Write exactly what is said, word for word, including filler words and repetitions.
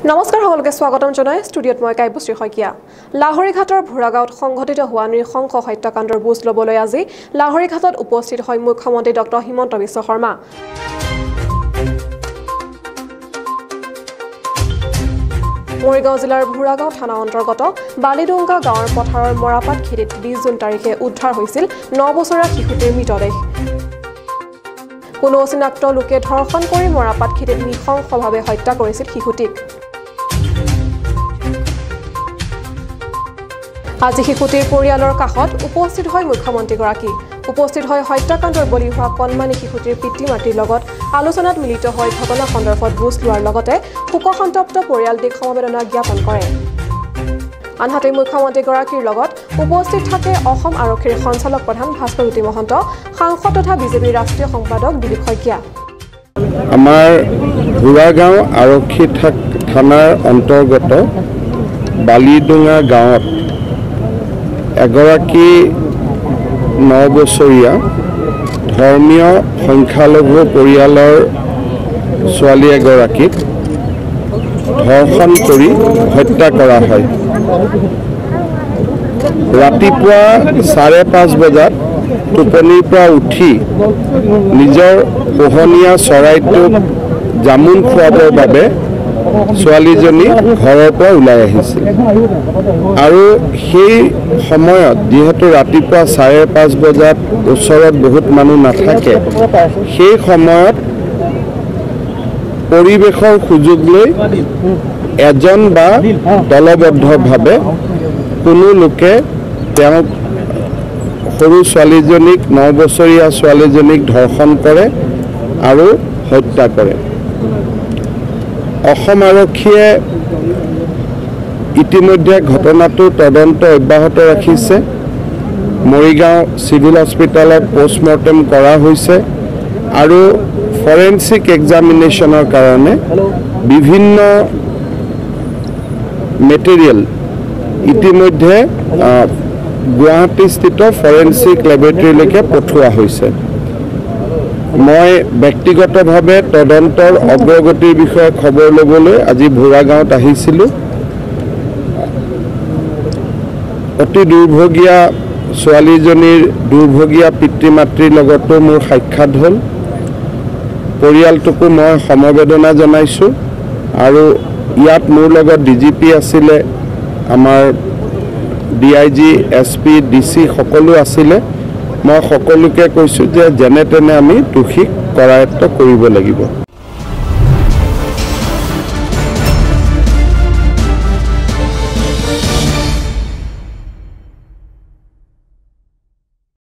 নমস্কাৰ সকলোকে স্বাগতম জনাই ষ্টুডিঅত মই কাইবশ্ৰী শইকীয়া লাহৰীঘাটৰ ভুৰাগাঁৱত সংঘটিত হোৱা নৃশংস হত্যাকাণ্ডৰ বুজ লবলৈ আজি লাহৰীঘাটত উপস্থিত হয় মুখ্যমন্ত্ৰী ডক্টৰ হিমন্ত বিশ্ব শৰ্মা মৰিগাঁও জিলাৰ ভুৰাগাঁও থানা অন্তৰ্গত বালিডুংগা গাঁৱৰ পথাৰৰ মৰাপাট খেতিত বিশ জুন তাৰিখে উদ্ধাৰ হৈছিল ন বছৰীয়া শিশুটিৰ মৃতদেহ কোনো অচিনাক্ত লোকে ধৰ্ষণ কৰি মৰাপাট খেতিত নৃশংসভাৱে হত্যা কৰিছিল শিশুটিক আজি শিশুটিৰ পৰিয়ালৰ কাষত উপস্থিত হয় মুখ্যমন্ত্ৰীগৰাকী উপস্থিত হয় হত্যাকাণ্ডৰ বলি হোৱা কণমানি শিশুটিৰ পিতৃ মাতৃৰ লগত আলোচনাত মিলিত হৈ ঘটনা সন্দৰ্ভত বুজ লোৱাৰ লগতে শোকসন্তপ্ত পৰিয়ালটিক সমবেদনা জ্ঞাপন কৰে আনহাতে মুখ্যমন্ত্ৰীগৰাকীৰ লগত উপস্থিত থাকে অসম আৰক্ষীৰ সঞ্চালক প্ৰধান ভাস্কৰজ্যোতি মহন্ত সাংসদ তথা বিজেপিৰ ৰাষ্ট্ৰীয় সম্পাদক দিলীপ শইকীয়া আমাৰ ভুৰাগাঁও আৰক্ষী থানাৰ অন্তৰ্গত বালিডুঙা গাঁৱত এগৰাকী ন বছৰীয়া ধৰ্মীয় সংখ্যালঘু পৰিয়ালৰ ছোৱালী এগৰাকীক ধৰ্ষণ কৰি হত্যা কৰা হয় ৰাতিপুৱা চাৰে পাঁচ বজাত টোপনিৰ পৰা উঠি নিজৰ পোহনীয়া চৰাইটোক জামুন খুৱাবৰ বাবে ছোৱালীজনী ঘৰৰ পৰা ওলাই আহিছিল আৰু সেই সময়ত যিহেতু ৰাতিপুৱা চাৰে পাঁচ বজাত ওচৰত বহুত মানুহ নাথাকে সেই সময়ত পৰিৱেশৰ সুযোগ লৈ এজন বা দলবদ্ধভাৱে কোনো লোকে তেওঁক সৰু ছোৱালীজনীক ন বছৰীয়া ছোৱালীজনীক ধৰ্ষণ কৰে আৰু হত্যা কৰে অসম আৰক্ষীয়ে ইতিমধ্যে ঘটনাটো তদন্ত অব্যাহত ৰাখিছে মৰিগাঁও চিভিল হস্পিটেলত পোষ্টমৰ্টেম কৰা হৈছে আৰু ফৰেনচিক এক্সামিনেশ্যনৰ কাৰণে বিভিন্ন মেটেৰিয়েল ইতিমধ্যে গুৱাহাটীস্থিত ফৰেনচিক লেবৰেটৰীলৈকে পঠোৱা হৈছে মই ব্যক্তিগতভাৱে তদন্তৰ অগ্ৰগতিৰ বিষয়ে খবৰ ল'বলৈ আজি ভুৰাগাঁৱত আহিছিলোঁ অতি দুৰ্ভগীয়া ছোৱালীজনীৰ দুৰ্ভগীয়া পিতৃ মাতৃৰ লগতো মোৰ সাক্ষাৎ হ'ল পৰিয়ালটোকো মই সমবেদনা জনাইছোঁ আৰু ইয়াত মোৰ লগত ডি জি পি আছিলে আমাৰ D I G S P D C সকলো আছিলে মই সকলোকে কৈছোঁ যে যেনে তেনে আমি দোষীক কৰায়ত্ব কৰিব লাগিব